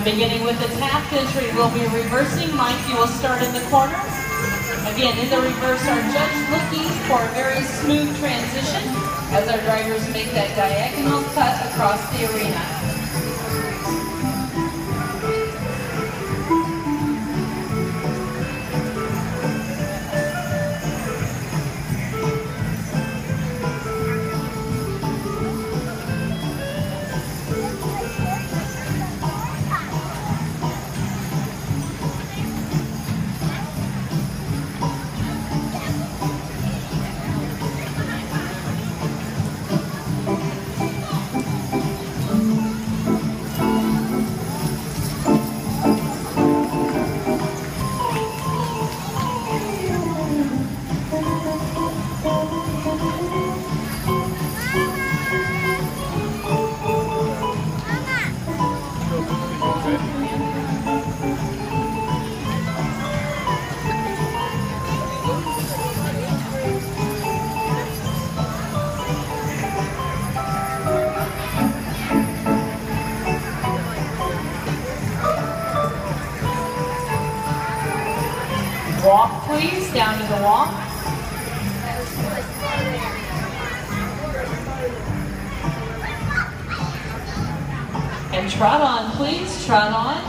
Beginning with the tap entry, we'll be reversing. Mike, you will start in the corner. Again, in the reverse, our judge looking for a very smooth transition as our drivers make that diagonal cut across the arena. Walk, please, down to the walk. And trot on, please, trot on.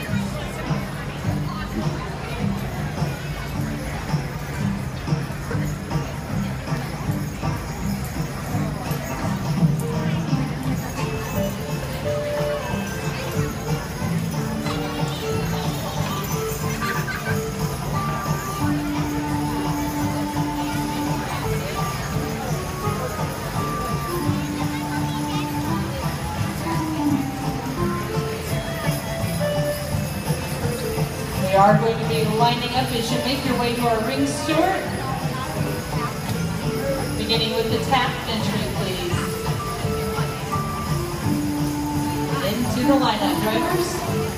We are going to be lining up as you make your way to our ring steward. Beginning with the tap entry, please. Into the lineup, drivers.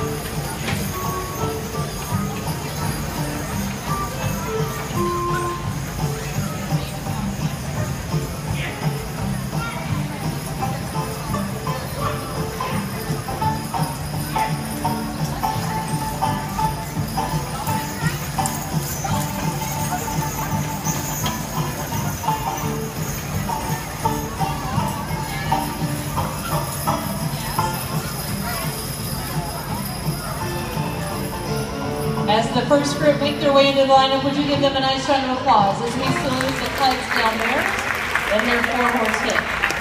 As the first group make their way into the lineup, would you give them a nice round of applause as we salute the clubs down there and their 4-horse hit.